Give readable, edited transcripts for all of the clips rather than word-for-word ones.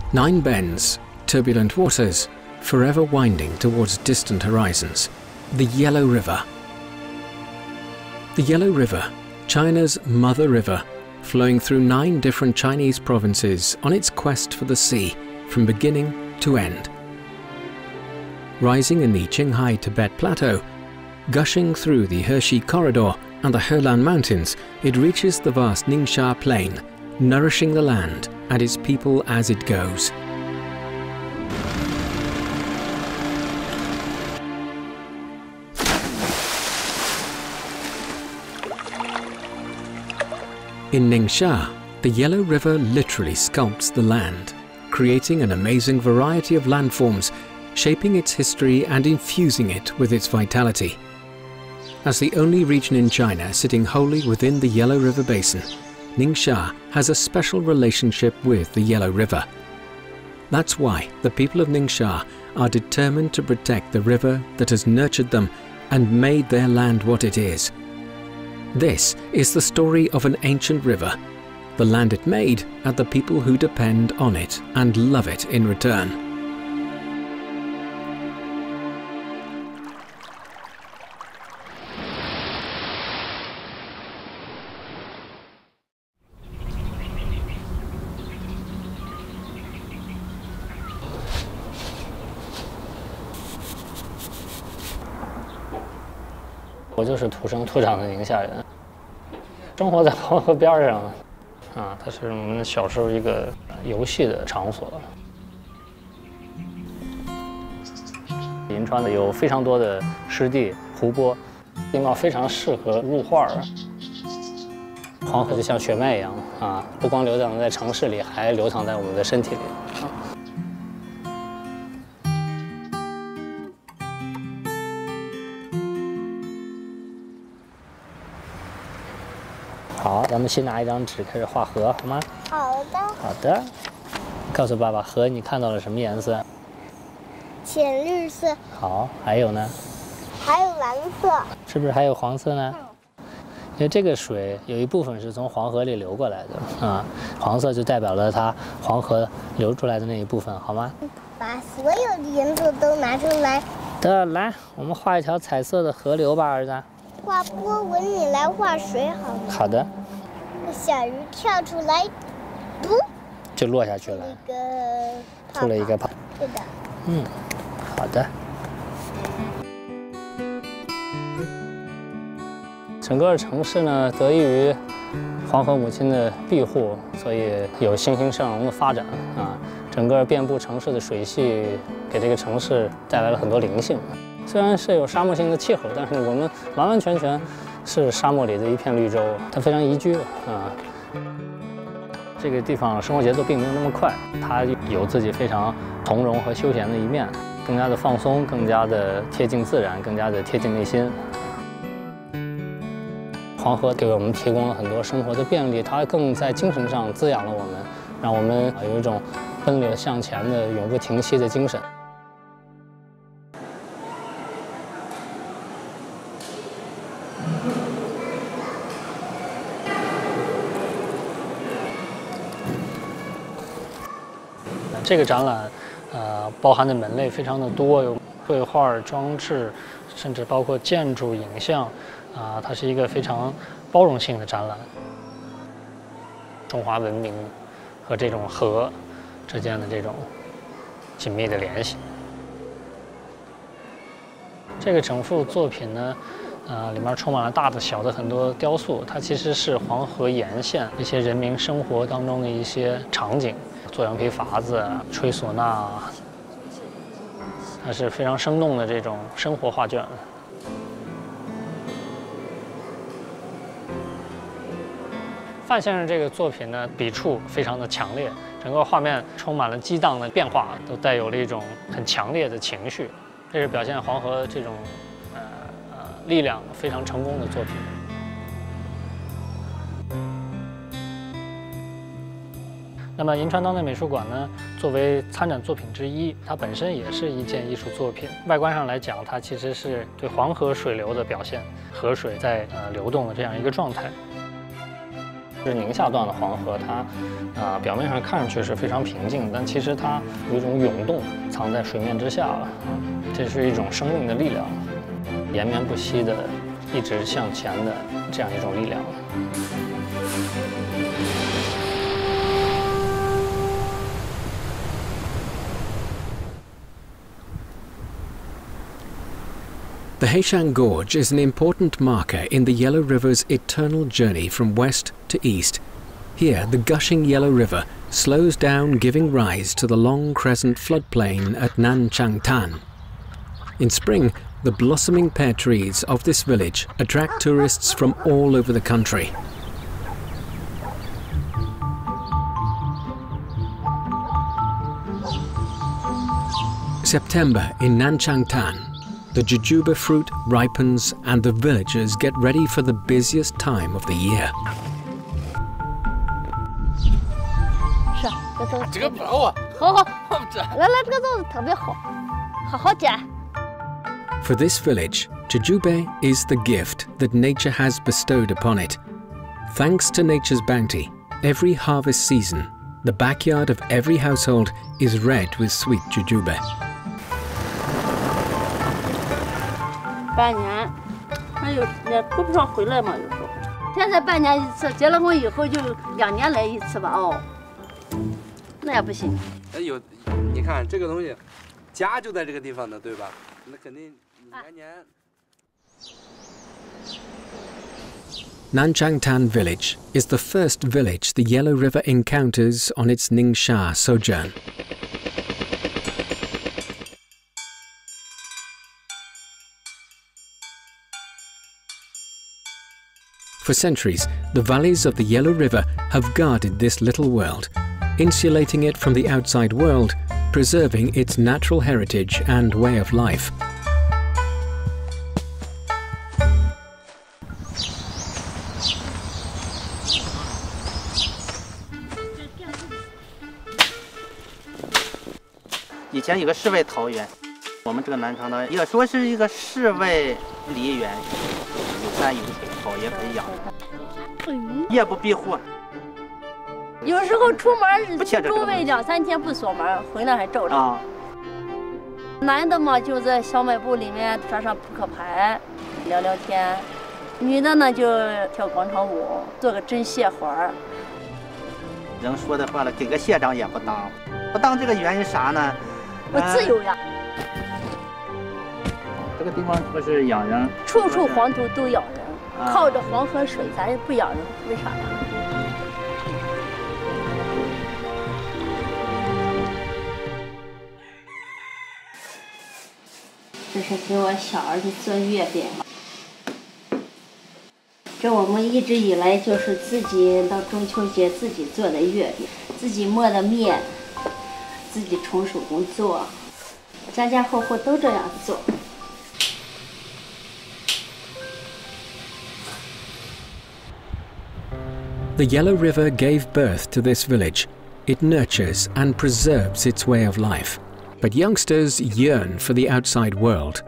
9 bends, turbulent waters, forever winding towards distant horizons. The Yellow River. The Yellow River, China's mother river, flowing through 9 different Chinese provinces on its quest for the sea, from beginning to end. Rising in the Qinghai Tibet Plateau, gushing through the Hershey Corridor and the Helan Mountains, it reaches the vast Ningxia Plain, nourishing the land and its people as it goes. In Ningxia, the Yellow River literally sculpts the land, creating an amazing variety of landforms, shaping its history and infusing it with its vitality. As the only region in China sitting wholly within the Yellow River Basin, Ningxia has a special relationship with the Yellow River. That's why the people of Ningxia are determined to protect the river that has nurtured them and made their land what it is. This is the story of an ancient river, the land it made and the people who depend on it and love it in return. 我就是土生土长的宁夏人，生活在黄河边上，它是我们小时候一个游戏的场所。银川的有非常多的湿地、湖泊，地貌非常适合入画儿。黄河就像血脉一样不光流淌在城市里，还流淌在我们的身体里。 好，咱们先拿一张纸开始画河，好吗？ 好的。 好的。告诉爸爸，河你看到了什么颜色？ 浅绿色。 好，还有呢？ 还有蓝色。 是不是还有黄色呢？因为这个水有一部分是从黄河里流过来的黄色就代表了它黄河流出来的那一部分，好吗？ 把所有的颜色都拿出来。 得，来，我们画一条彩色的河流吧，儿子。 画波纹，你来画水好吗？ 好的。 小鱼跳出来，嘟， 就落下去了。出了一个泡。 对的。 好的。整个城市呢，得益于黄河母亲的庇护，所以有欣欣向荣的发展整个遍布城市的水系，给这个城市带来了很多灵性。 虽然是有沙漠性的气候，但是我们完完全全是沙漠里的一片绿洲，它非常宜居这个地方生活节奏并没有那么快，它有自己非常从容和休闲的一面，更加的放松，更加的贴近自然，更加的贴近内心。黄河给我们提供了很多生活的便利，它更在精神上滋养了我们，让我们有一种奔流向前的永不停息的精神。 这个展览，包含的门类非常的多，有绘画、装置，甚至包括建筑、影像，它是一个非常包容性的展览。中华文明和这种河之间的这种紧密的联系。这个整幅作品呢，里面充满了大的、小的很多雕塑，它其实是黄河沿线一些人民生活当中的一些场景。 做羊皮筏子、吹唢呐，它是非常生动的这种生活画卷。范先生这个作品呢，笔触非常的强烈，整个画面充满了激荡的变化，都带有了一种很强烈的情绪。这是表现黄河这种力量非常成功的作品。 那么银川当代美术馆呢，作为参展作品之一，它本身也是一件艺术作品。外观上来讲，它其实是对黄河水流的表现，河水在流动的这样一个状态。 是宁夏段的黄河，它表面上看上去是非常平静，但其实它有一种涌动藏在水面之下了。这是一种生命的力量，延绵不息的一直向前的这样一种力量。 The Heishan Gorge is an important marker in the Yellow River's eternal journey from west to east. Here, the gushing Yellow River slows down, giving rise to the long crescent floodplain at Nanchangtan. In spring, the blossoming pear trees of this village attract tourists from all over the country. September in Nanchangtan. The jujube fruit ripens and the villagers get ready for the busiest time of the year. For this village, jujube is the gift that nature has bestowed upon it. Thanks to nature's bounty, every harvest season, the backyard of every household is red with sweet jujube. 半年，还有也顾不上回来嘛，有时候。现在半年一次，结了婚以后就2年来一次吧，哦，那也不行。 有，你看这个东西，家就在这个地方的，对吧？那肯定年年。 Nanchangtan village is the first village the Yellow River encounters on its Ningxia sojourn. For centuries, the valleys of the Yellow River have guarded this little world, insulating it from the outside world, preserving its natural heritage and way of life. "以前有个世外桃源，我们这个南昌的也说是一个世外梨园，有山有水，草也可以养，夜不闭户。 有时候出门周围2、3天不锁门，回来还照着。男的嘛就在小卖部里面耍耍扑克牌，聊聊天；女的呢就跳广场舞，做个针线活儿。 人说的话了，给个县长也不当，不当这个原因啥呢？ 不自由呀。 这个地方不是养人， 处处黄土都养人，靠着黄河水，咱不养人，为啥呀？ 这是给我小儿子做月饼，这我们一直以来就是自己到中秋节自己做的月饼，自己磨的面，自己纯手工做，家家户户都这样做。 The Yellow River gave birth to this village. It nurtures and preserves its way of life. But youngsters yearn for the outside world.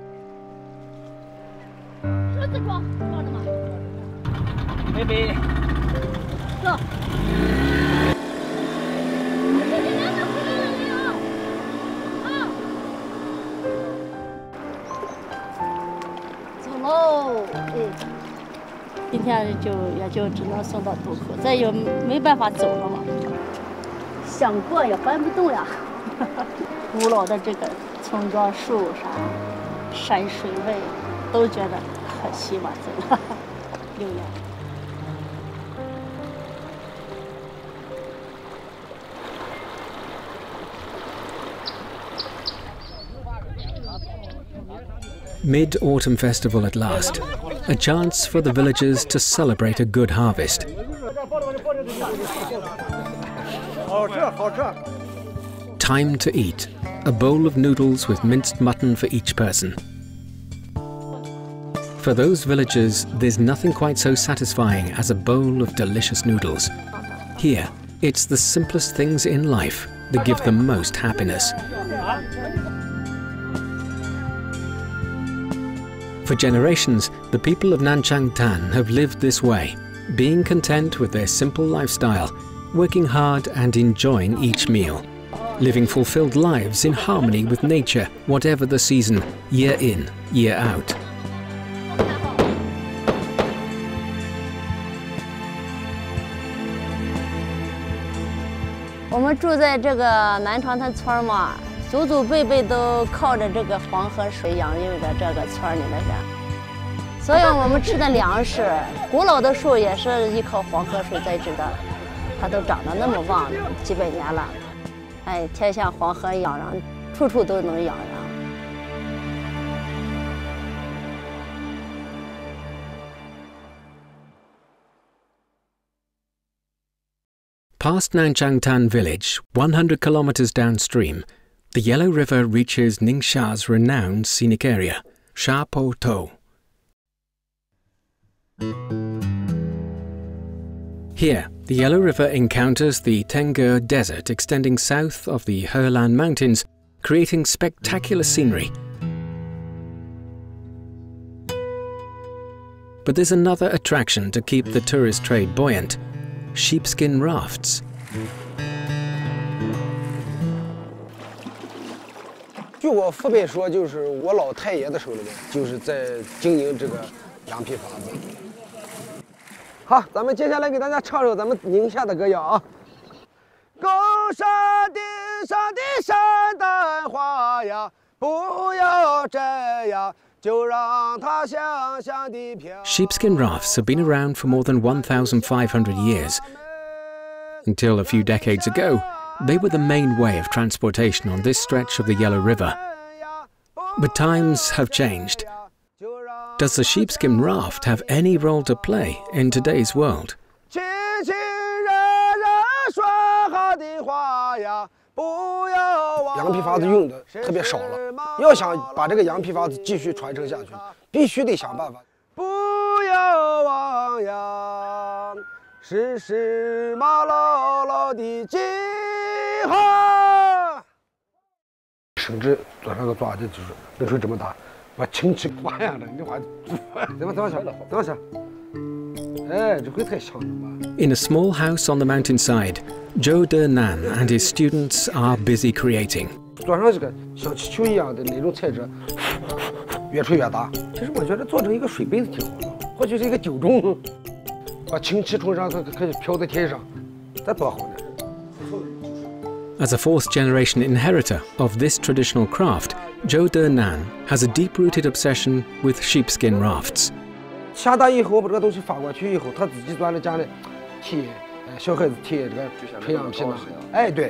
Baby. Go. 走喽，今天也就只能送到渡口，再有没办法走了嘛。想过也搬不动呀。古老的这个村庄树啥、山水味，都觉得可惜嘛，走了6年。 Mid-autumn festival at last, a chance for the villagers to celebrate a good harvest. Time to eat, a bowl of noodles with minced mutton for each person. For those villagers, there's nothing quite so satisfying as a bowl of delicious noodles. Here, it's the simplest things in life that give them most happiness. For generations, the people of Nanchangtan have lived this way, being content with their simple lifestyle, working hard and enjoying each meal, living fulfilled lives in harmony with nature, whatever the season, year in, year out. 我们住在这个南长滩村嘛，祖祖辈辈都靠着这个黄河水养育着这个村里的人，所以我们吃的粮食，古老的树也是依靠黄河水栽植的，它都长得那么旺，几百年了。哎，天像黄河养人，处处都能养人。 Past Ningxia village, 100 kilometers downstream, the Yellow River reaches Ningxia's renowned scenic area, Sha Po To. Here, the Yellow River encounters the Tengger Desert extending south of the Helan Mountains, creating spectacular scenery. But there's another attraction to keep the tourist trade buoyant: sheepskin rafts. 据我父辈说，就是我老太爷的手里面，就是在经营这个羊皮筏子。好，咱们接下来给大家唱首咱们宁夏的歌谣啊。高山顶上的山丹花呀，不要摘呀。 Sheepskin rafts have been around for more than 1,500 years. Until a few decades ago, they were the main way of transportation on this stretch of the Yellow River. But times have changed. Does the sheepskin raft have any role to play in today's world? 羊皮筏子用的特别少了，要想把这个羊皮筏子继续传承下去，必须得想办法。不要忘呀，时时马牢牢的记好。绳子做上个抓的，就是那时候这么大，把氢气挂上了，你这话怎么想？哎，这回太香了嘛。 In a small house on the mountainside, Zhou Denan and his students are busy creating. 做上这个像气球一样的那种材质，越吹越大。其实我觉得做成一个水杯子挺好的，或许是一个酒盅，把氢气冲上，它可以飘在天上，这多好呢！ As a fourth-generation inheritor of this traditional craft, Zhou Denan has a deep-rooted obsession with sheepskin rafts. 下大以后，把这个东西发过去以后，他自己钻了家里替小孩子替这个纯羊皮呢。哎，对。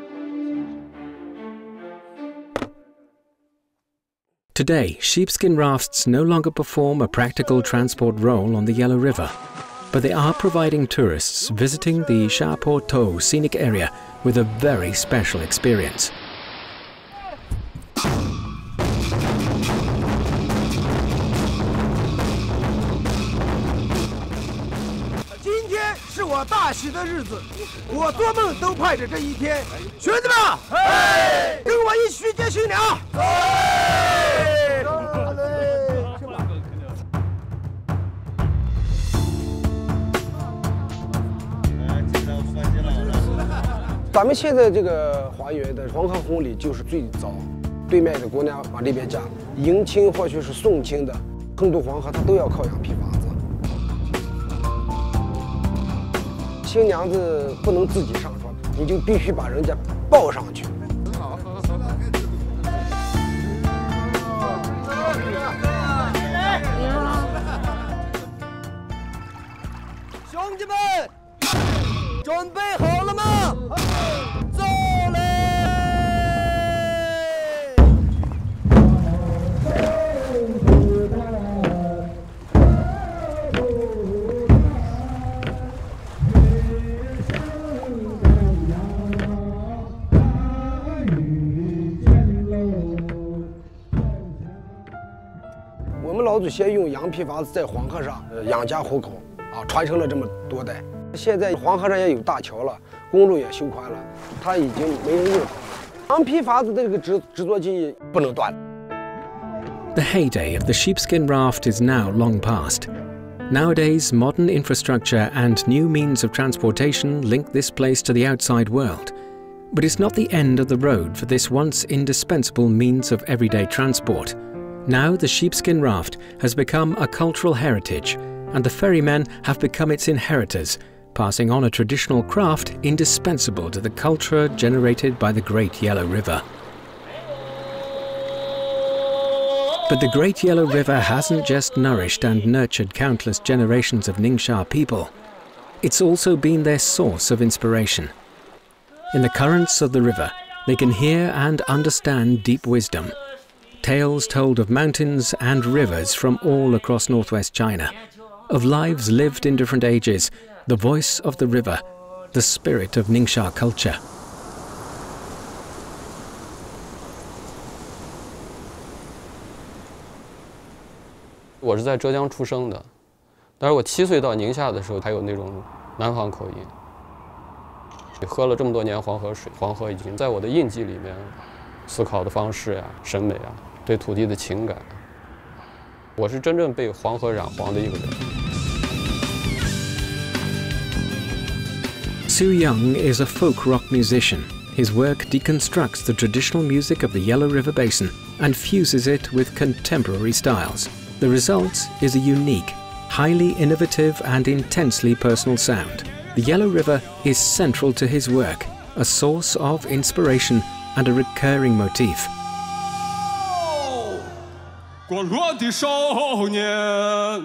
Today, sheepskin rafts no longer perform a practical transport role on the Yellow River, but they are providing tourists visiting the Sha Po To scenic area with a very special experience. 是我大喜的日子，我做梦都盼着这一天。兄弟们，哎，跟我一起去接新娘。咱们现在这个花园的黄河红里就是最早，对面的姑娘往这边嫁，迎亲或许是送亲的，横渡黄河它都要靠羊皮筏子。 新娘子不能自己上船，你就必须把人家抱上去。兄弟们，准备好了吗？走嘞！ 老祖先用羊皮筏子在黄河上养家糊口啊，传承了这么多代。现在黄河上也有大桥了，公路也修宽了，它已经没人用了。羊皮筏子的这个制作技艺不能断。 The heyday of the sheepskin raft is now long past. Nowadays, modern infrastructure and new means of transportation link this place to the outside world. But it's not the end of the road for this once indispensable means of everyday transport. Now the sheepskin raft has become a cultural heritage, and the ferrymen have become its inheritors, passing on a traditional craft indispensable to the culture generated by the Great Yellow River. But the Great Yellow River hasn't just nourished and nurtured countless generations of Ningxia people. It's also been their source of inspiration. In the currents of the river, they can hear and understand deep wisdom. Tales told of mountains and rivers from all across northwest China, of lives lived in different ages, the voice of the river, the spirit of Ningxia culture. 我是在浙江出生的，但是我7岁到宁夏的时候，还有那种南方口音。喝了这么多年黄河水，黄河已经在我的印记里面，思考的方式呀、审美啊，对土地的情感，我是真正被黄河染黄的一个人。 Su Young is a folk rock musician. His work deconstructs the traditional music of the Yellow River Basin and fuses it with contemporary styles. The result is a unique, highly innovative and intensely personal sound. The Yellow River is central to his work, a source of inspiration and a recurring motif. 过落的少年。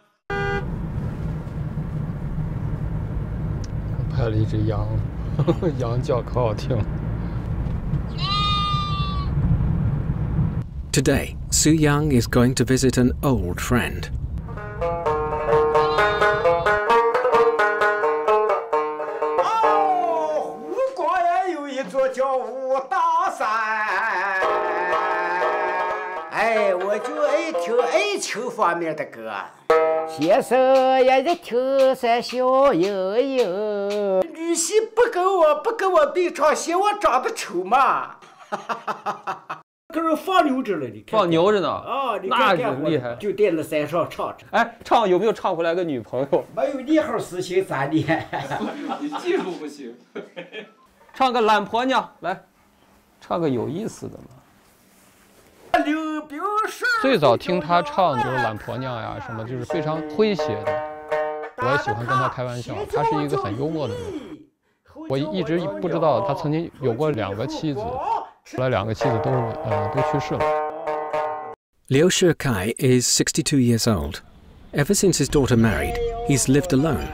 拍了一只羊，羊叫可好听。 Today, Su Young is going to visit an old friend. 湖广也有一座叫五大山，哎，我就爱听爱情方面的歌。先生也在听山小悠悠，女婿不跟我对唱，嫌我长得丑嘛。可是放牛着了，你看。 放牛着呢。 啊，你那看厉害。 就垫在山上唱着。 哎，唱有没有唱回来个女朋友？ 没有你好事情咋的？ 你技术不行。唱个懒婆娘来，唱个有意思的嘛。 最早听他唱就是懒婆娘呀，什么就是非常诙谐的，我也喜欢跟他开玩笑。他是一个很幽默的人。我一直不知道他曾经有过2个妻子，后来2个妻子都去世了。 Liu Shikai is 62 years old. Ever since his daughter married, he's lived alone.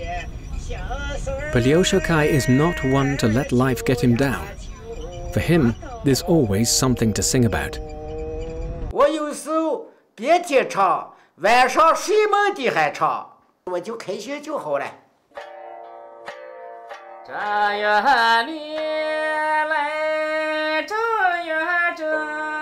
But Liu Shikai is not one to let life get him down. For him, there's always something to sing about. 我有时候白天唱，晚上睡梦的还唱，我就开心就好了。正月里来，正月正，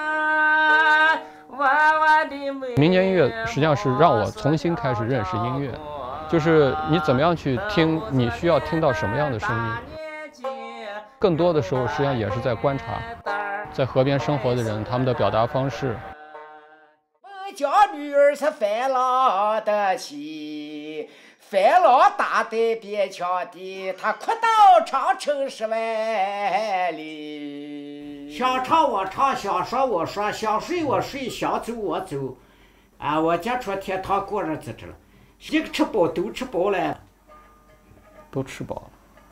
弯弯的美。 民间音乐实际上是让我重新开始认识音乐，就是你怎么样去听，你需要听到什么样的声音。更多的时候，实际上也是在观察，在河边生活的人他们的表达方式。 家女儿是饭郎的妻，饭郎打得边墙的，他哭到长城10万里。想唱我唱，想说我说，想睡我睡，想走我走。啊，我家出天堂过日子去了，一个吃饱都吃饱了， 都吃饱了。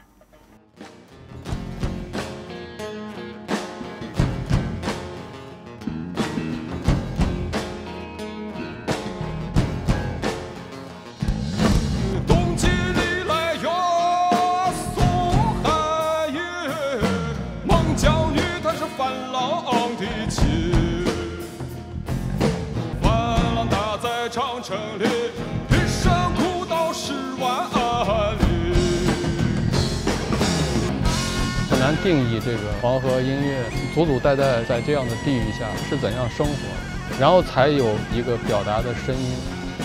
很难定义这个黄河音乐祖祖代代在这样的地域下是怎样生活，然后才有一个表达的声音。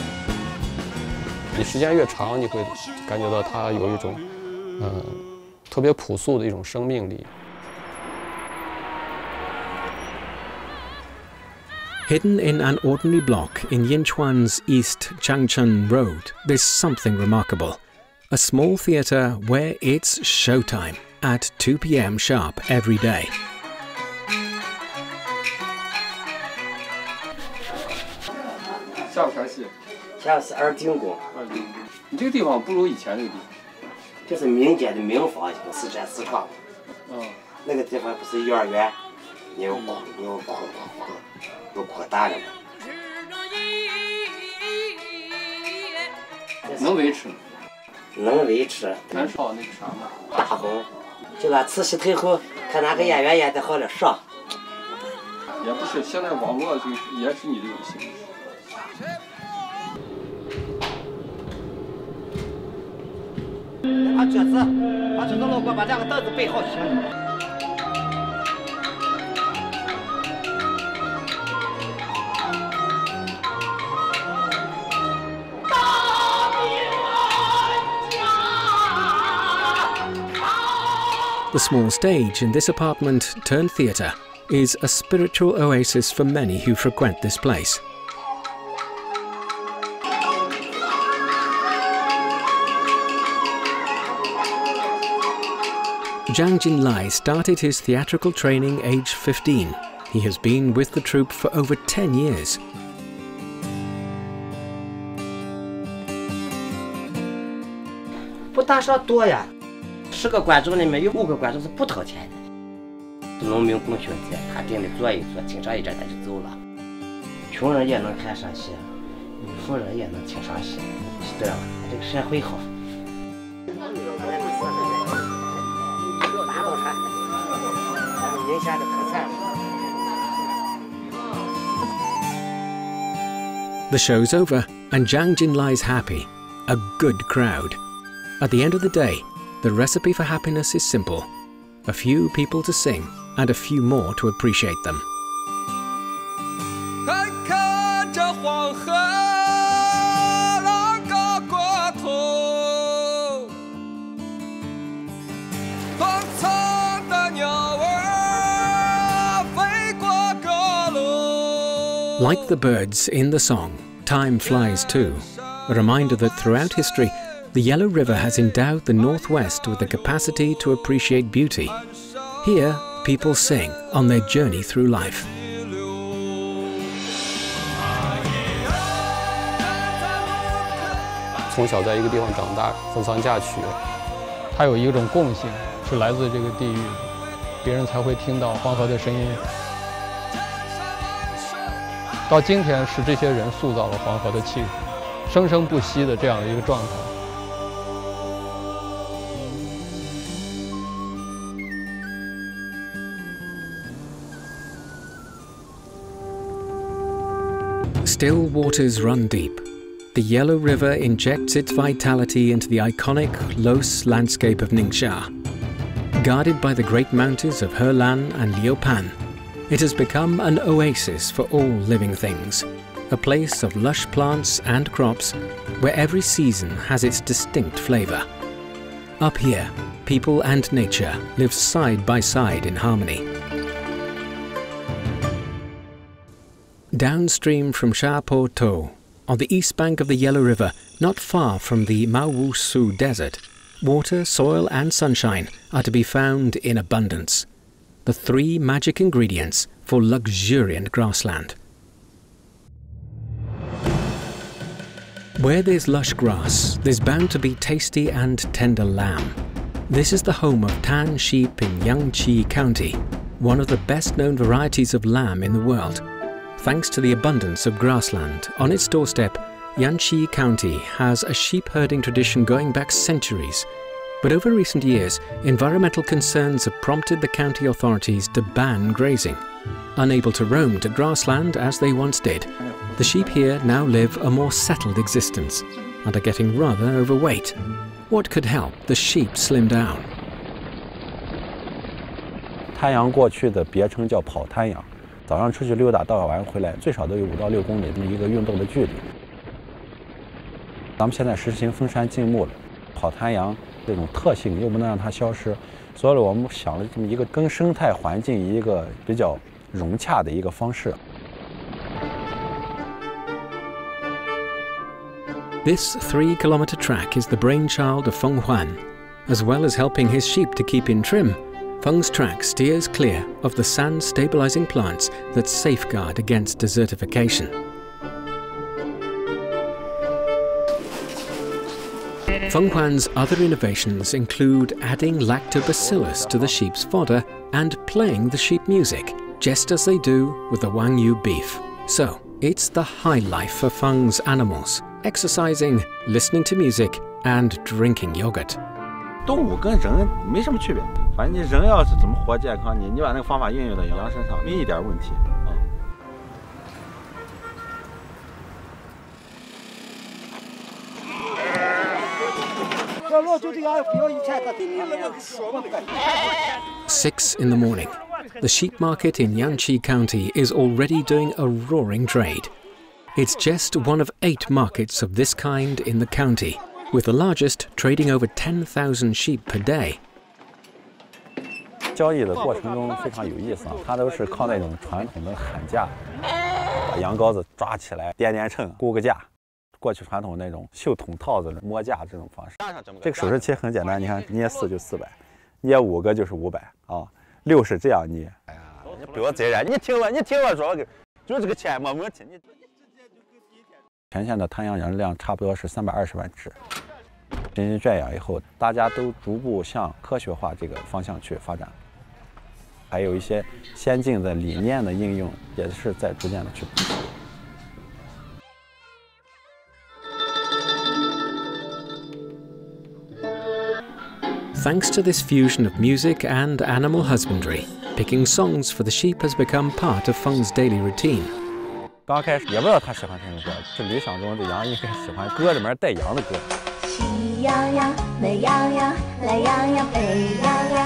你时间越长，你会感觉到它有一种特别朴素的一种生命力。 Hidden in an ordinary block in Yinchuan's East Changchun Road, there's something remarkable. A small theatre where it's showtime at 2 p.m. sharp every day. 下午啥戏？ 下午是二进宫。 二进宫。你这个地方不如以前这个地方。 这是民间的民房，四山四床。那个地方不是幼儿园，又扩大了嘛。 能维持？ 能维持。 南少那个啥嘛？ 大红，就俺慈禧太后，看哪个演员演的好了上。 也不是，现在网络就也是你这种形式。 把桌子路过，把这个凳子备好行。 The small stage in this apartment turned theatre is a spiritual oasis for many who frequent this place. Zhang Jinlai started his theatrical training aged 15. He has been with the troupe for over 10 years. 不打赏多呀，10个观众里面有5个观众是不掏钱的。农民工学节，他定的坐一坐，听上一阵他就走了。穷人也能看上戏，富人也能听上戏，对吧？这个社会好。 The show's over and Zhang Jinlai's happy. A good crowd. At the end of the day, the recipe for happiness is simple. A few people to sing and a few more to appreciate them. 看看这黄河浪高过头，荒草的鸟儿飞过阁楼。 Like the birds in the song, time flies too. A reminder that throughout history, the Yellow River has endowed the Northwest with the capacity to appreciate beauty. Here, people sing on their journey through life. 从小在一个地方长大，婚丧嫁娶， 它有一种共性，是来自这个地域，别人才会听到黄河的声音。到今天，是这些人塑造了黄河的气质，生生不息的这样的一个状态。 Still waters run deep. The Yellow River injects its vitality into the iconic Los landscape of Ningxia. Guarded by the great mountains of Helan and Liupan, it has become an oasis for all living things, a place of lush plants and crops where every season has its distinct flavor. Up here, people and nature live side by side in harmony. Downstream from Shapo To, on the east bank of the Yellow River, not far from the Maowusu Desert, water, soil and sunshine are to be found in abundance. The 3 magic ingredients for luxuriant grassland. Where there's lush grass, there's bound to be tasty and tender lamb. This is the home of tan sheep in Yangqi County, one of the best-known varieties of lamb in the world. Thanks to the abundance of grassland on its doorstep, Yangqi County has a sheep herding tradition going back centuries. But over recent years, environmental concerns have prompted the county authorities to ban grazing. Unable to roam to grassland as they once did, the sheep here now live a more settled existence and are getting rather overweight. What could help the sheep slim down? 滩羊过去的别称叫跑滩羊。 早上出去溜达，到晚上回来，最少都有5到6公里这么一个运动的距离。咱们现在实行封山禁牧了，跑滩羊这种特性又不能让它消失，所以我们想了这么一个跟生态环境一个比较融洽的一个方式。 This 3-kilometer track is the brainchild of Feng Huan. As well as helping his sheep to keep in trim, Feng's track steers clear of the sand-stabilizing plants that safeguard against desertification. Feng Huan's other innovations include adding lactobacillus to the sheep's fodder and playing the sheep music, just as they do with the Wagyu beef. So, it's the high life for Feng's animals, exercising, listening to music, and drinking yogurt. 动物跟人没什么区别，反正你人要是怎么活健康，你把那个方法运用到羊身上，没一点问题啊。 6 in the morning. The sheep market in Yangqi County is already doing a roaring trade. It's just one of 8 markets of this kind in the county, with the largest trading over 10,000 sheep per day. 交易的过程中非常有意思啊，它都是靠那种传统的喊价，把羊羔子抓起来，掂掂秤，估个价。过去传统那种绣筒套子摸价这种方式。这个手势器很简单，你看捏4就400，捏5个就是500啊，6是这样捏。哎呀，你不要责任，你听我说，就这个钱没问题。全县的滩羊养殖量差不多是320万只。进行圈养以后，大家都逐步向科学化这个方向去发展，还有一些先进的理念的应用，也是在逐渐的去普及。 Thanks to this fusion of music and animal husbandry, picking songs for the sheep has become part of Feng's daily routine. 刚开始也不知道他喜欢听什么歌，是理想中的羊应该喜欢歌里面带羊的歌。喜羊羊、美羊羊、懒羊羊、沸羊羊。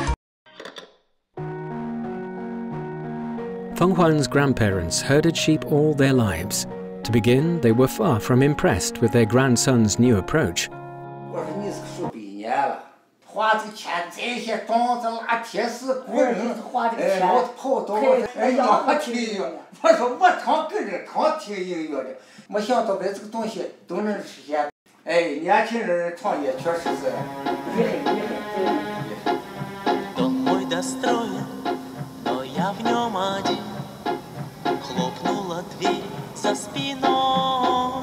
Feng Huan's grandparents herded sheep all their lives. To begin, they were far from impressed with their grandson's new approach. 我说你是数百年了。 花的钱这些种子拉铁丝，古人花的钱，老头都要听音乐。我说我常跟着常听音乐的，没想到把这个东西都能实现。哎，年轻人创业确实是厉害，厉害。Дом мой достроен, но я в нем один. Хлопнула дверь за спиной.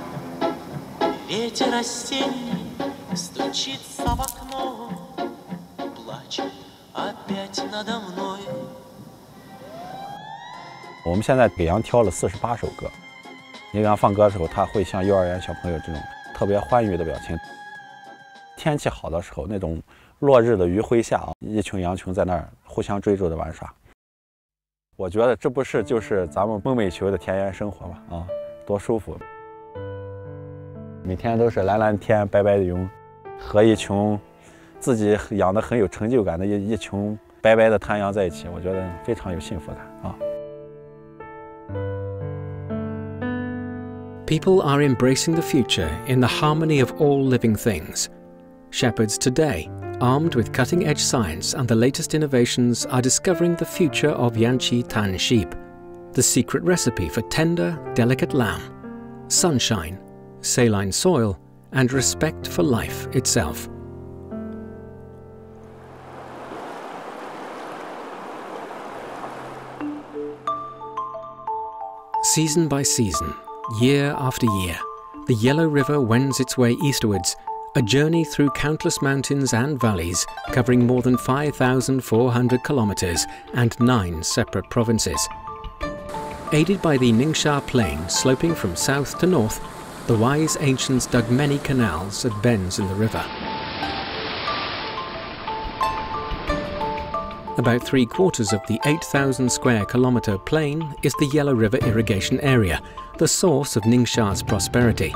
Ветер осенний стучится в окно, плачет опять надо мной. 我们现在给羊挑了48首歌，你给羊放歌的时候，他会像幼儿园小朋友这种特别欢愉的表情。天气好的时候，那种落日的余晖下啊，一群羊群在那儿互相追逐的玩耍。我觉得这不是就是咱们梦寐以求的田园生活吗？啊，多舒服！每天都是蓝蓝天、白白的云。 和一群自己养的很有成就感的一群白白的滩羊在一起，我觉得非常有幸福感啊。 People are embracing the future in the harmony of all living things. Shepherds today, armed with cutting-edge science and the latest innovations, are discovering the future of Yangqi Tan sheep, the secret recipe for tender, delicate lamb, sunshine, saline soil, and respect for life itself. Season by season, year after year, the Yellow River wends its way eastwards, a journey through countless mountains and valleys, covering more than 5,400 kilometers and 9 separate provinces. Aided by the Ningxia plain sloping from south to north, the wise ancients dug many canals at bends in the river. About 3/4 of the 8,000 square kilometre plain is the Yellow River irrigation area, the source of Ningxia's prosperity.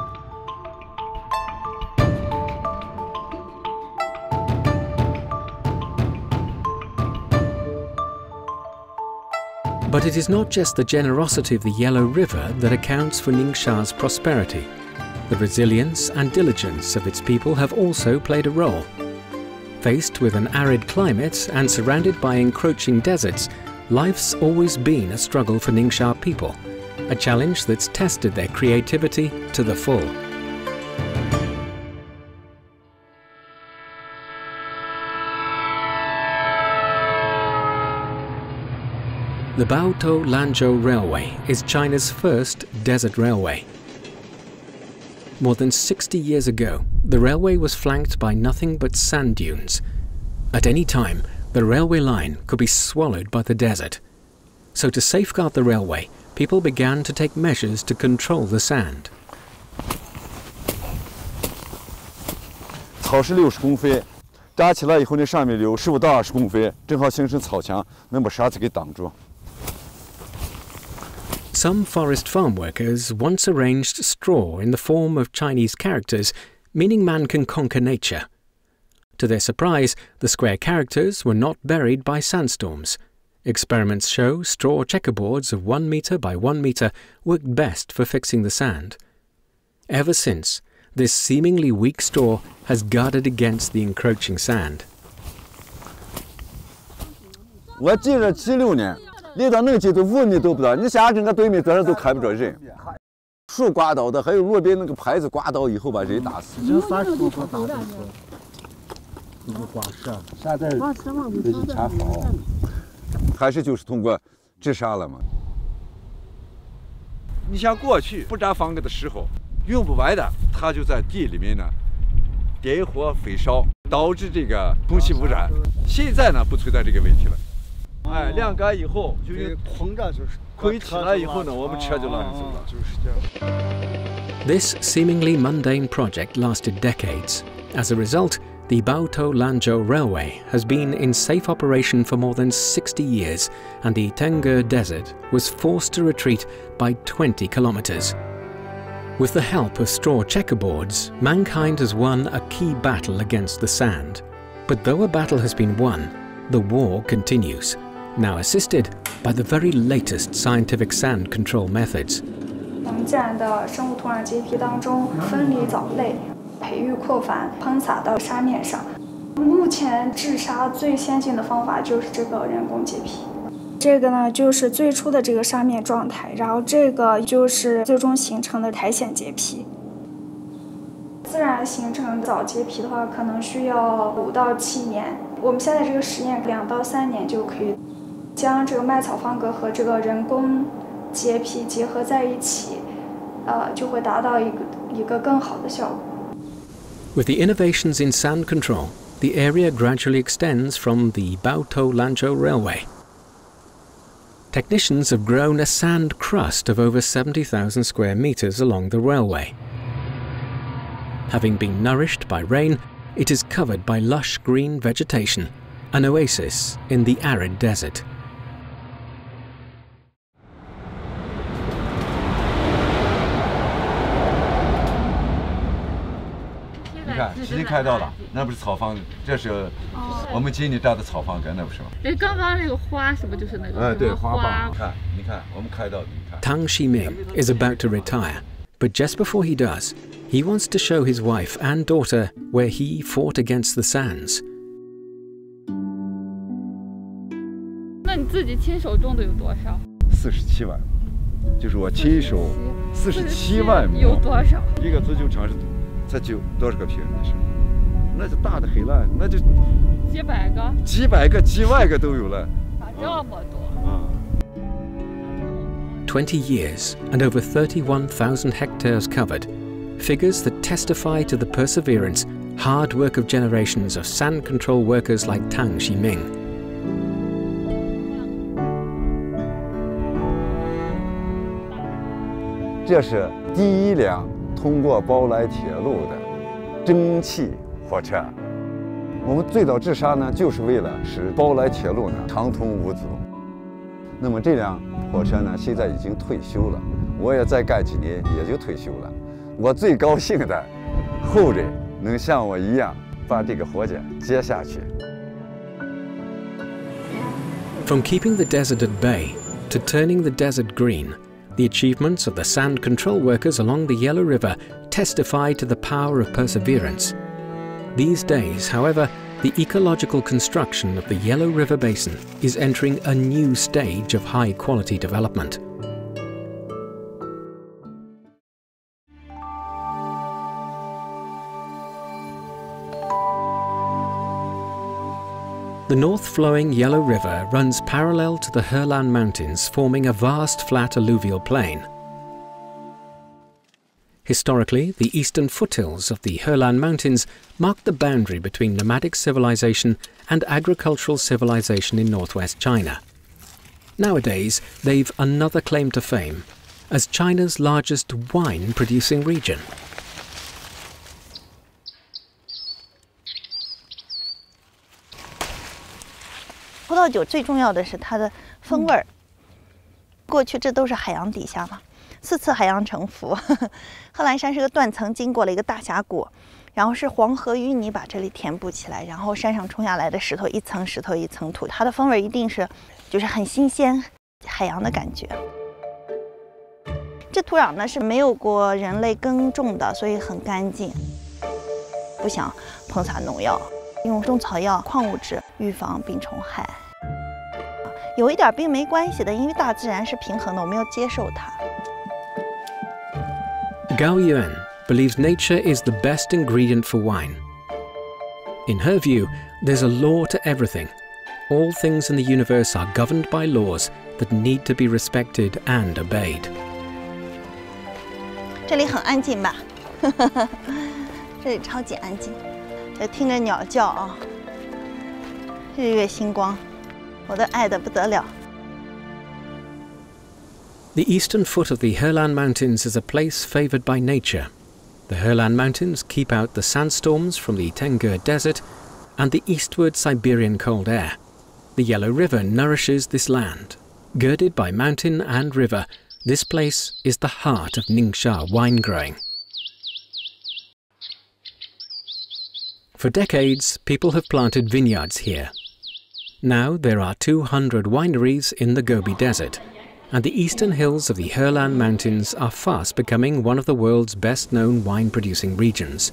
But it is not just the generosity of the Yellow River that accounts for Ningxia's prosperity. The resilience and diligence of its people have also played a role. Faced with an arid climate and surrounded by encroaching deserts, life's always been a struggle for Ningxia people, a challenge that's tested their creativity to the full. The Baotou-Lanzhou Railway is China's first desert railway. More than 60 years ago, the railway was flanked by nothing but sand dunes. At any time, the railway line could be swallowed by the desert. So to safeguard the railway, people began to take measures to control the sand. 草是60公分，扎起来以后呢，上面有15到20公分，正好形成草墙，能把沙子给挡住。 Some forest farm workers once arranged straw in the form of Chinese characters, meaning man can conquer nature. To their surprise, the square characters were not buried by sandstorms. Experiments show straw checkerboards of 1 meter by 1 meter worked best for fixing the sand. Ever since, this seemingly weak straw has guarded against the encroaching sand. 我记着76年。 离到那个季度5米都不到，你下整个对面多少都看不着人。树刮倒的，还有路边那个牌子刮倒以后把人打死。 这30多个打的是，这个刮痧，沙袋这是查好， 还是就是通过治沙了嘛。你像过去不扎房子的时候，用不完的，它就在地里面呢点火焚烧，导致这个空气污染。现在呢不存在这个问题了。 哎，晾干以后就是膨胀，就是亏起来以后呢，我们车就拉上走了，就是这样。 This seemingly mundane project lasted decades. As a result, the Baotou-Lanzhou Railway has been in safe operation for more than 60 years, and the Tengger Desert was forced to retreat by 20 kilometers. With the help of straw checkerboards, mankind has won a key battle against the sand. But though a battle has been won, the war continues. Now assisted by the very latest scientific sand control methods. 我们自然的生物土壤洁癖当中，分离藻类，培育扩繁，喷洒到沙面上。目前治沙最先进的方法就是这个人工洁癖。这个呢，就是最初的这个沙面状态，然后这个就是最终形成的苔藓洁癖。自然形成藻洁癖的话，可能需要5到7年。我们现在这个实验2到3年就可以。 将这个麦草方格和这个人工洁癖结合在一起，就会达到一个更好的效果。 With the innovations in sand control, the area gradually extends from the Baotou-Lanzhou Railway. Technicians have grown a sand crust of over 70,000 square meters along the railway. Having been nourished by rain, it is covered by lush green vegetation, an oasis in the arid desert. 看，已经开到了，那不是草房，这是我们今年扎的草房根，那不是吗？ 哎，刚刚那个花是不是就是那个？ 对，花瓣。看，你看，我们开到的，你看。 Tang Ximing is about to retire, but just before he does, he wants to show his wife and daughter where he fought against the sands. 那你自己亲手种的有多少 ？47万，就是我亲手47万亩。 有多少？ 一个足球场是。 才就多少个平那是，那就大的很了，那就几百个、 几万个都有了。 这么多。 20 years and over 31,000 hectares covered, figures that testify to the perseverance, hard work of generations of sand control workers like Tang Ximing. 这是第一辆。 通过包来铁路的蒸汽火车，我们最早治沙呢，就是为了使包来铁路呢畅通无阻。那么这辆火车呢，现在已经退休了，我也再干几年也就退休了。我最高兴的，后人能像我一样把这个活计接下去。 From keeping the desert at bay to turning the desert green. The achievements of the sand control workers along the Yellow River testify to the power of perseverance. These days, however, the ecological construction of the Yellow River Basin is entering a new stage of high-quality development. The north-flowing Yellow River runs parallel to the Helan Mountains, forming a vast flat alluvial plain. Historically, the eastern foothills of the Helan Mountains marked the boundary between nomadic civilization and agricultural civilization in northwest China. Nowadays, they've another claim to fame as China's largest wine-producing region. 葡萄酒最重要的是它的风味儿。过去这都是海洋底下嘛，4次海洋沉浮。贺兰山是个断层，经过了一个大峡谷，然后是黄河淤泥把这里填补起来，然后山上冲下来的石头一层石头一层土，它的风味一定是就是很新鲜，海洋的感觉。这土壤呢是没有过人类耕种的，所以很干净，不想喷洒农药。 用中草药、矿物质预防病虫害，有一点病没关系的，因为大自然是平衡的，我们要接受它。 Gao Yuan believes nature is the best ingredient for wine. In her view, there's a law to everything. All things in the universe are governed by laws that need to be respected and obeyed. 这里很安静吧？这里超级安静。 听着鸟叫啊，日月星光，我都爱得不得了。 The eastern foot of the Helan Mountains is a place favored by nature. The Helan Mountains keep out the sandstorms from the Tengger Desert and the eastward Siberian cold air. The Yellow River nourishes this land. Girded by mountain and river, this place is the heart of Ningxia wine growing. For decades, people have planted vineyards here. Now there are 200 wineries in the Gobi Desert, and the eastern hills of the Helan Mountains are fast becoming one of the world's best-known wine-producing regions.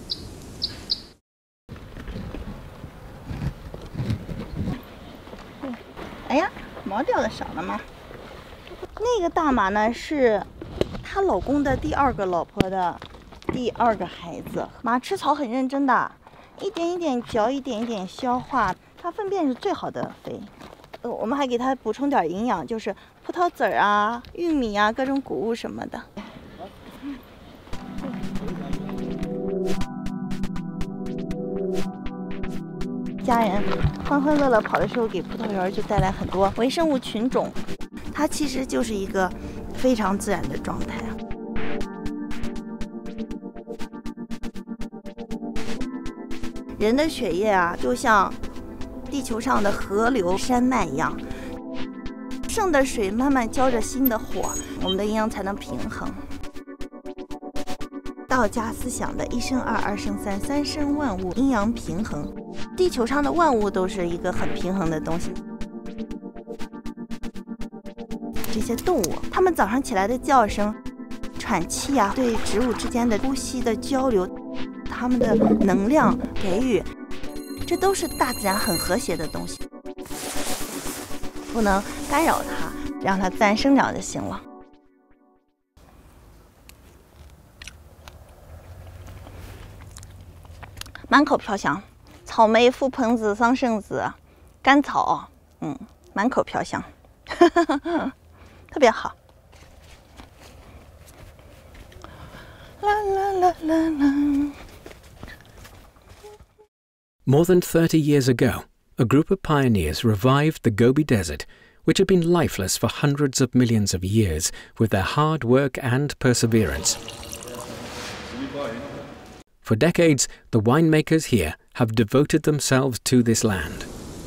哎呀，毛掉的少了吗？那个大马呢，是她老公的第2个老婆的第2个孩子。马吃草很认真的。 一点一点嚼，一点一点消化，它粪便是最好的肥。我们还给它补充点营养，就是葡萄籽儿啊、玉米啊、各种谷物什么的。家人欢欢乐乐跑的时候，给葡萄园就带来很多微生物群种，它其实就是一个非常自然的状态啊。 人的血液啊，就像地球上的河流、山脉一样，剩的水慢慢浇着新的火，我们的阴阳才能平衡。道家思想的一生二，二生三，三生万物，阴阳平衡。地球上的万物都是一个很平衡的东西。这些动物，它们早上起来的叫声、喘气啊，对植物之间的呼吸的交流。 它们的能量给予，这都是大自然很和谐的东西，不能干扰它，让它自然生长就行了。满口飘香，草莓、覆盆子、桑葚子、甘草，满口飘香，特别好。啦啦啦啦啦。 More than 30 years ago, a group of pioneers revived the Gobi Desert, which had been lifeless for hundreds of millions of years, with their hard work and perseverance. For decades, the winemakers here have devoted themselves to this land.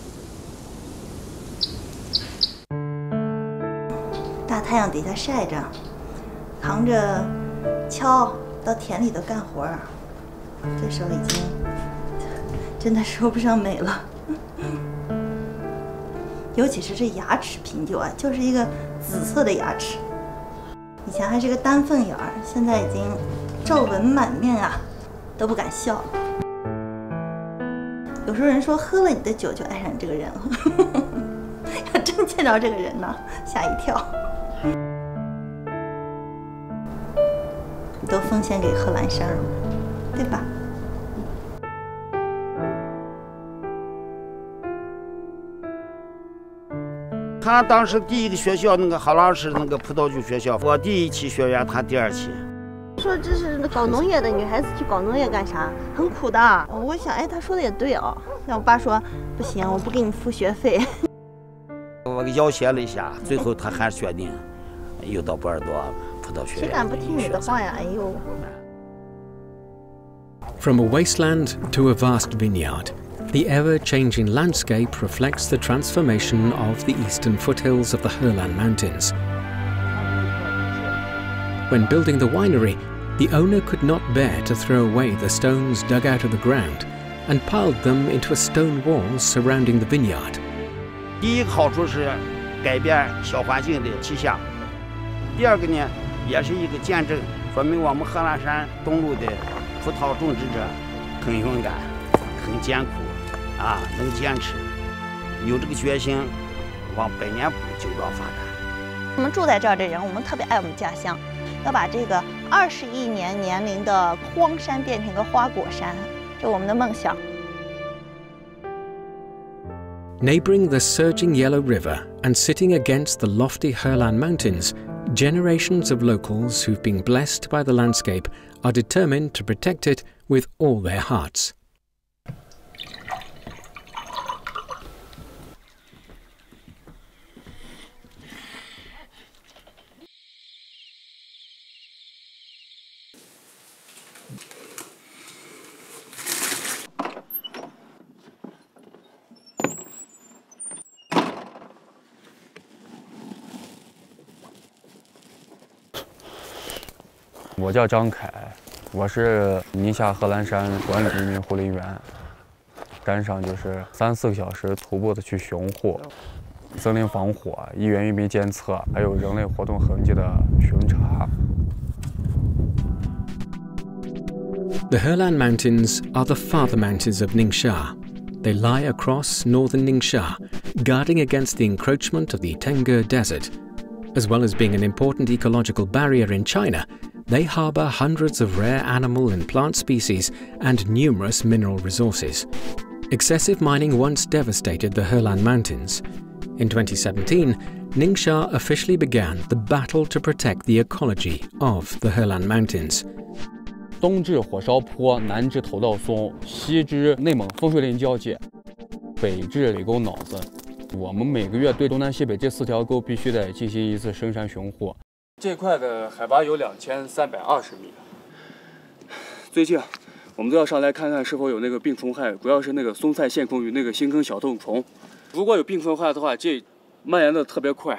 大太阳底下晒着，扛着锹到田里头干活儿，这时候已经。 真的说不上美了，尤其是这牙齿贫旧啊，就是一个紫色的牙齿。以前还是个单凤眼儿，现在已经皱纹满面啊，都不敢笑。有时候人说喝了你的酒就爱上你这个人了，要真见着这个人呢，吓一跳。都奉献给贺兰山了，对吧？ 他当时第一个学校那个哈拉市那个葡萄酒学校，我第1期学员，他第2期。 说这是搞农业的女孩子去搞农业干啥？很苦的。我想，哎，他说的也对啊。那我爸说不行，我不给你付学费。 我给要挟了一下，最后他还是决定又到波尔多葡萄学院。 谁敢不听你的话呀？哎呦。 From a wasteland to a vast vineyard, the ever-changing landscape reflects the transformation of the eastern foothills of the Helan Mountains. When building the winery, the owner could not bear to throw away the stones dug out of the ground and piled them into a stone wall surrounding the vineyard. 第一个好处是改变小环境的气象，第2个呢，也是一个见证，说明我们贺兰山东路的葡萄种植者很勇敢、很艰苦啊，能坚持，有这个决心，往百年酒庄发展。 我们住在这儿的人，我们特别爱我们家乡，要把这个20亿年年龄的荒山变成一个花果山，这是我们的梦想。 Neighbouring the surging Yellow River and sitting against the lofty Helan Mountains, generations of locals who've been blessed by the landscape are determined to protect it with all their hearts. 我叫张凯，我是宁夏贺兰山管理一名护林员，山上就是3、4个小时徒步的去巡护，森林防火、一元一民监测，还有人类活动痕迹的巡查。 The Helan Mountains are the father mountains of Ningxia. They lie across northern Ningxia, guarding against the encroachment of the Tengger Desert. As well as being an important ecological barrier in China, they harbour hundreds of rare animal and plant species and numerous mineral resources. Excessive mining once devastated the Helan Mountains. In 2017, Ningxia officially began the battle to protect the ecology of the Helan Mountains. 东至火烧坡，南至头道松，西至内蒙风水林交界，北至理沟脑子。我们每个月对东南西北这4条沟必须得进行一次深山巡护。 这块的海拔有2320米。最近我们都要上来看看是否有那个病虫害，主要是那个松菜线虫与那个新坑小洞虫。如果有病虫害的话，这蔓延的特别快。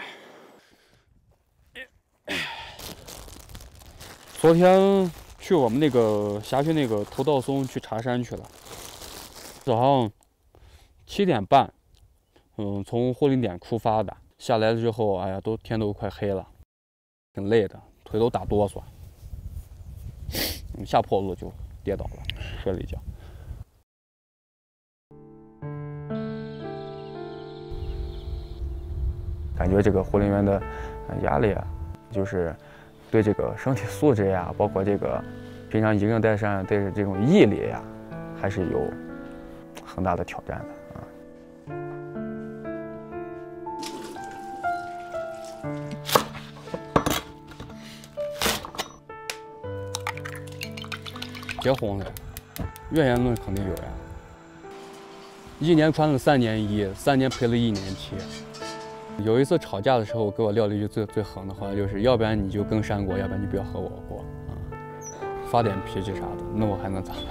昨天去我们那个辖区那个头道松去查山去了，早上7点半，从护林点出发的，下来了之后，哎呀，天都快黑了，挺累的，腿都打哆嗦，下坡路就跌倒了，摔了一跤。感觉这个护林员的压力啊，就是对这个身体素质呀，包括这个平常营营带山对这种毅力呀，还是有很大的挑战的啊。结婚了，怨言论肯定有呀。1年穿了3年衣，3年赔了1年期。有一次吵架的时候，给我撂了一句最狠的话，就是要不然你就跟山过，要不然你不要和我过啊，发点脾气啥的，那我还能咋办？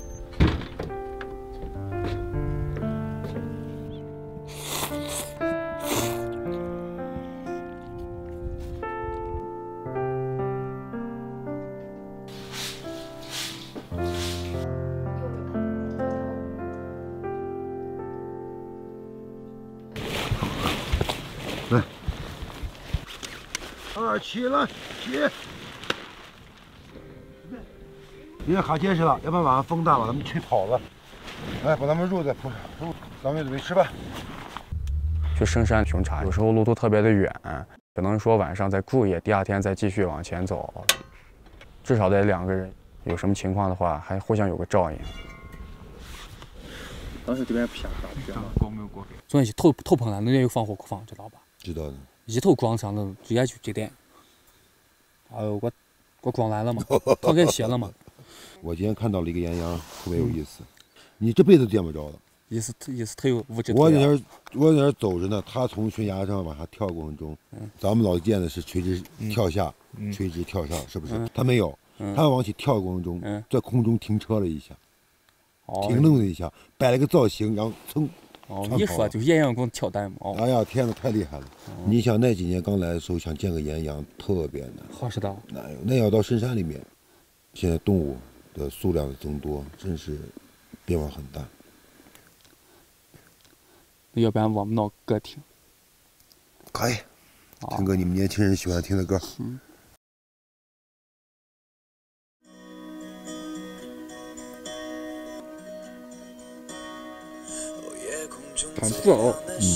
来，2起了，起！因为哈结实了，要不然晚上风大把他们吹跑了。来，把他们肉再铺上，肉，咱们准备吃饭。 去深山巡查，有时候路途特别的远，可能说晚上再住一夜，第2天再继续往前走，至少得2个人。有什么情况的话，还互相有个照应。 当时这边偏高，高没有过。 昨天去透棚了，那边有防火库房，知道吧？ 知道的。 一头撞上了，直接就这点。我撞完了嘛，撞给歇了嘛。 我今天看到了一个岩羊，特别有意思。你这辈子见不着的。 意思他有物质。 我在那儿走着呢，他从悬崖上往下跳过程中，咱们老见的是垂直跳下，垂直跳上，是不是？他没有，他往起跳的过程中，在空中停车了一下，停愣了一下，摆了个造型，然后噌。 你说就是岩羊给我跳蛋嘛？ 哎呀，天哪，太厉害了！你想那几年刚来的时候，想见个岩羊特别难。 好是的。 那要到深山里面，现在动物的数量的增多，真是变化很大。 要不然我们闹歌听。 可以，听个你们年轻人喜欢听的歌。 很自由。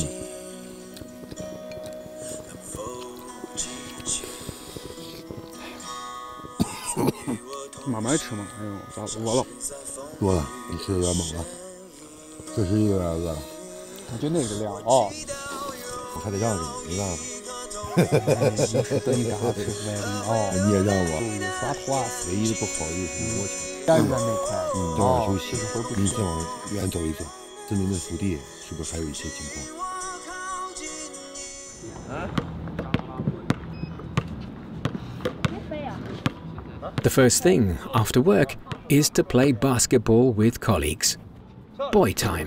慢慢吃嘛，哎呦，咋饿了？ 多了，你吃的有点猛了，确实有点饿了。 就那个量哦， 我还得让着你，没办法。 等你干啥吃出来的哦？ 你也让我。 耍拖啊！ 唯一的不好就是我去。 单元那块， 正好休息，你再往远走一走，森林的福地是不是还有一些情况？ The first thing after work is to play basketball with colleagues. Boy time.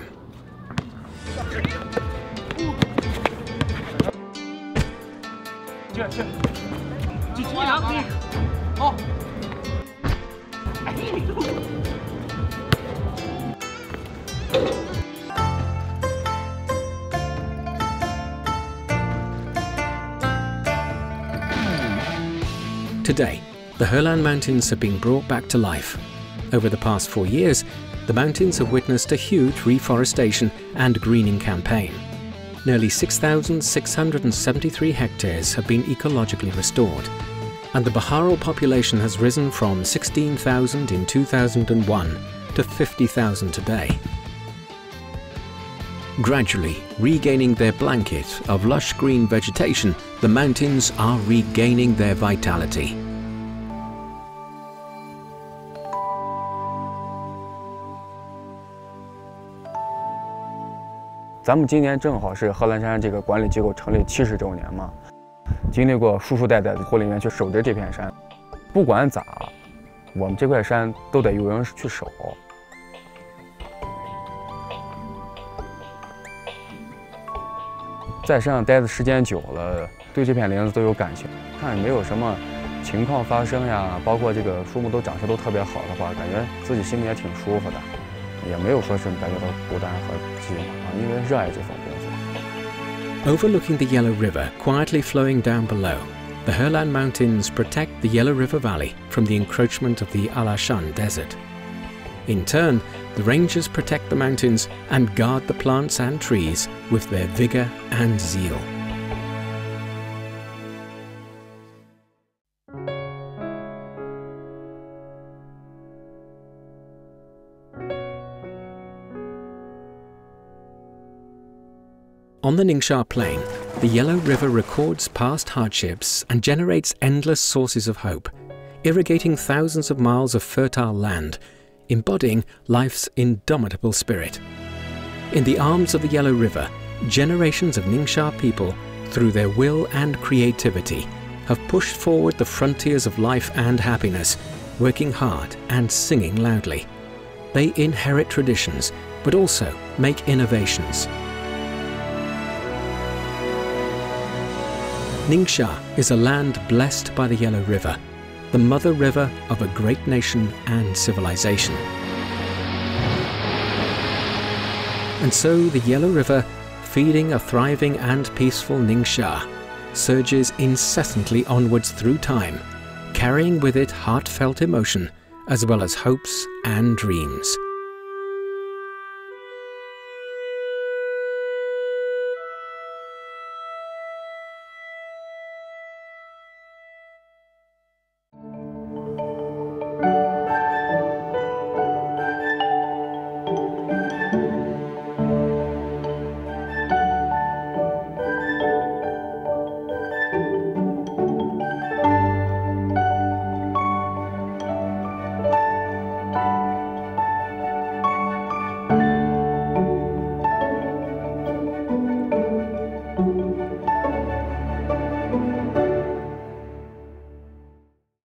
Today, the Herlan Mountains have been brought back to life. Over the past 4 years, the mountains have witnessed a huge reforestation and greening campaign. Nearly 6,673 hectares have been ecologically restored, and the Baharal population has risen from 16,000 in 2001 to 50,000 today. Gradually regaining their blanket of lush green vegetation, the mountains are regaining their vitality. 咱们今年正好是贺兰山这个管理机构成立70周年嘛，经历过世世代代的护林员去守着这片山，不管咋，我们这块山都得有人去守。在山上待的时间久了，对这片林子都有感情。看没有什么情况发生呀，包括这个树木都长势都特别好的话，感觉自己心里也挺舒服的。 也没有说是感觉到孤单和寂寞啊，因为热爱这份工作。 Overlooking the Yellow River quietly flowing down below, the Herlan Mountains protect the Yellow River Valley from the encroachment of the Alashan Desert. In turn, the rangers protect the mountains and guard the plants and trees with their vigor and zeal. On the Ningxia Plain, the Yellow River records past hardships and generates endless sources of hope, irrigating thousands of miles of fertile land, embodying life's indomitable spirit. In the arms of the Yellow River, generations of Ningxia people, through their will and creativity, have pushed forward the frontiers of life and happiness, working hard and singing loudly. They inherit traditions, but also make innovations. Ningxia is a land blessed by the Yellow River, the mother river of a great nation and civilization. And so the Yellow River, feeding a thriving and peaceful Ningxia, surges incessantly onwards through time, carrying with it heartfelt emotion as well as hopes and dreams.